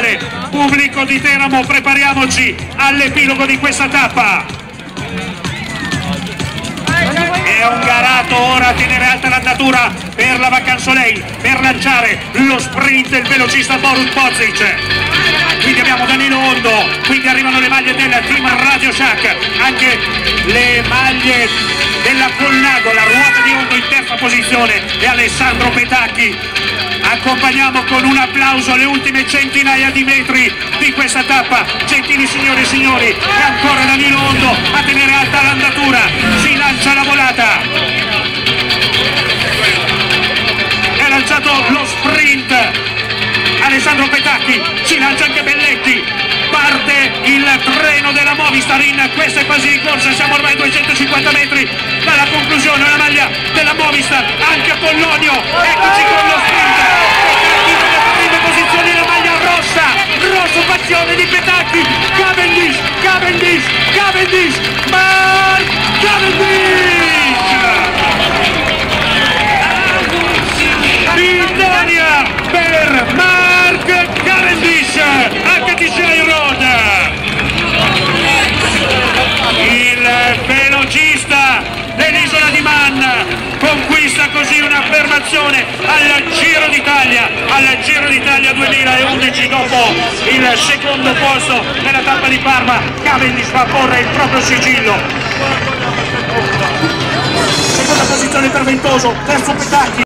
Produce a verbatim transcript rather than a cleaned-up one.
mondiale. Pubblico di Teramo, prepariamoci all'epilogo di questa tappa. È un garato ora a tenere alta l'andatura per la Vacansoleil per lanciare lo sprint del velocista Borut Pozic. Quindi abbiamo Danilo Ondo, quindi arrivano le maglie del team Radio Shack, anche le maglie della Colnago, la ruota di Ondo in terza posizione e Alessandro Petacchi. Accompagniamo con un applauso le ultime centinaia di metri di questa tappa. Gentili signore e signori, e ancora Danilo Ondo a tenere alta l'andatura, si lancia la volata. È lanciato lo sprint Alessandro Petacchi, si lancia anche Belletti, parte il treno della Movistar in queste fasi di corsa, siamo ormai a duecentocinquanta metri dalla conclusione, la maglia della Movistar, anche Pollonio, eccoci con lo sprint, Petacchi nelle prime posizioni, la maglia rossa, rosso passione di Petacchi, Cavendish, Cavendish, Cavendish, Mark Cavendish! Vittoria per Mark Cavendish, anche T J Road. Il velocista dell'isola di Man conquista così un'affermazione al Giro d'Italia, al Giro d'Italia duemilaundici, dopo il secondo posto nella tappa di Parma. Cavendish fa porre il proprio sigillo. Seconda posizione per Ventoso, terzo Petacchi.